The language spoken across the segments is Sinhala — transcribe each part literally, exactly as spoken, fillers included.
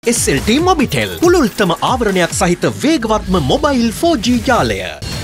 S L T Mobitel පුළුල්තම ආවරණයක් සහිත වේගවත්ම මොබයිල් four G ජාලය.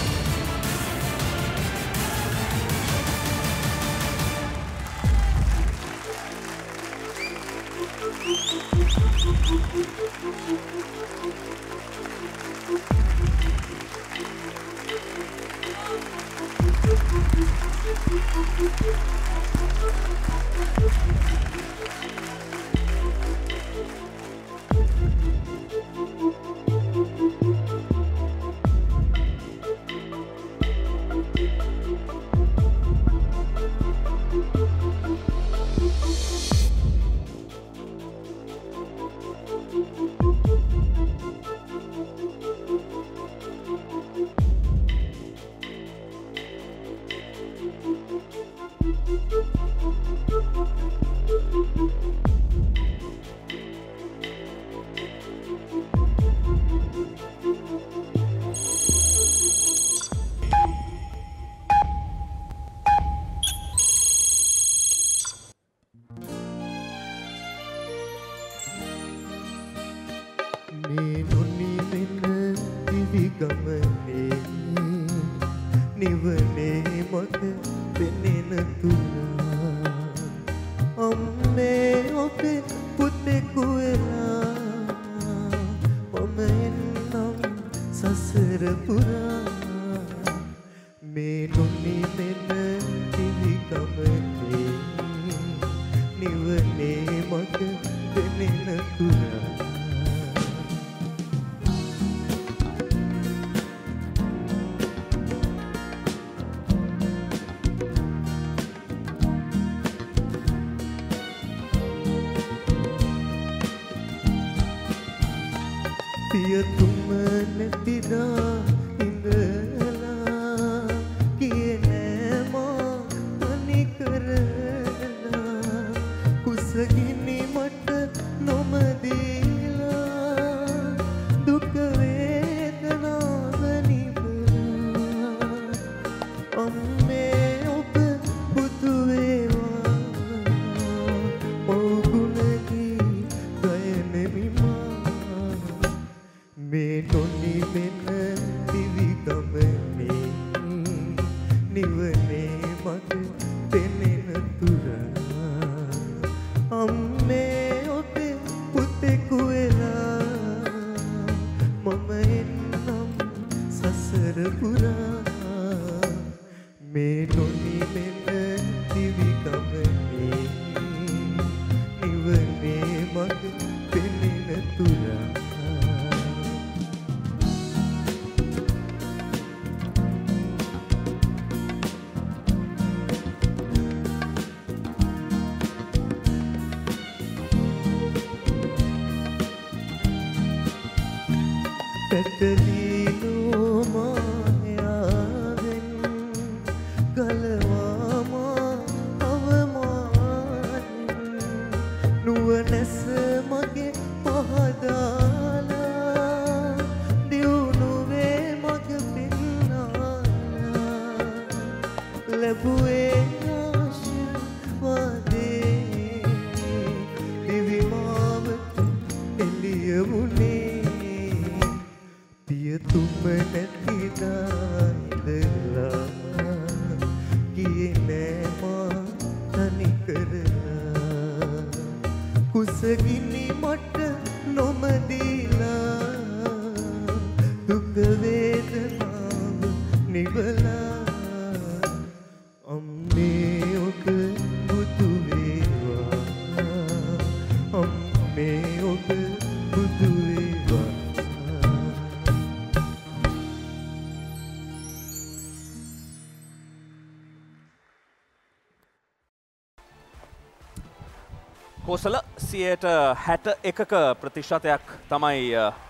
කොසල සියයට හැට එකක ප්‍රතිශතයක් තමයි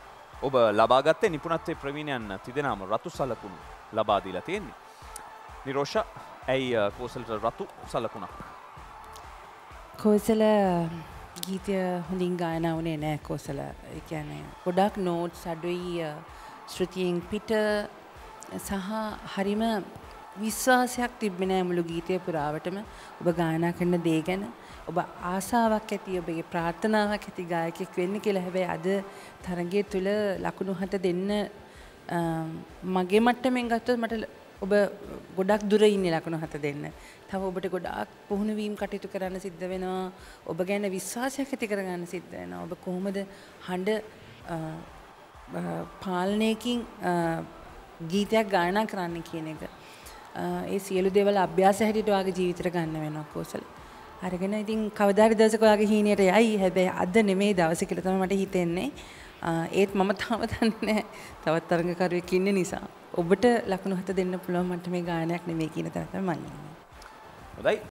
ඔබ ලබා ගත්තේ. නිපුණත්වයේ ප්‍රවීණයන් තිදෙනාම රතු සලකුණු ලබා දීලා තියෙන්නේ. නිරෝෂ, ඇයි කෝසලට රතු සලකුණක්? කෝසල ගීතය හොඳින් ගායනා වුණේ නැහැ කෝසල. ඒ කියන්නේ ගොඩක් නෝට්ස් අඩුයි, ශ්‍රුතියෙන් පිට සහ හරිම විශ්වාසයක් තිබෙන්නේ නැහැ මුළු ගීතය පුරාවටම ඔබ ගායනා කරන දේ ගැන. ඔබ ආසාවක් ඇති ඔබගේ ප්‍රාර්ථනාවක් ඇති ගායකයෙක් වෙන්න කියලා. හැබැයි අද තරඟය තුල ලකුණු හත දෙන්න මගේ මට්ටමින් ගත්තොත් මට ඔබ ගොඩක් දුර ඉන්නේ ලකුණු හත දෙන්න. තව ඔබට ගොඩාක් පුහුණු වීම කටයුතු කරන්න සිද්ධ වෙනවා. ඔබ ගැන විශ්වාසයක් ඇති කරගන්න සිද්ධ වෙනවා. ඔබ කොහොමද හඬ පාලනයකින් ගීතයක් ගායනා කරන්න කියන එක. ඒ සියලු දේවල් අභ්‍යාස හැටියට ඔයාගේ ජීවිතේට ගන්න වෙනවා කෝසල. අරගෙන ඉතින් කවදා හරි දවසක ඔයාගේ හීනියට යයි. හැබැයි අද නෙමෙයි දවසේ කියලා තමයි මට හිතෙන්නේ. ඒත් මම තාම දන්නේ නැහැ. තවත් තරඟකරුවෙක් ඉන්න නිසා. ඔබට ලකුණු හත දෙන්න පුළුවන් මට මේ ගායනයක් නෙමෙයි කියන තැන තමයි මම ඉන්නේ. හොඳයි.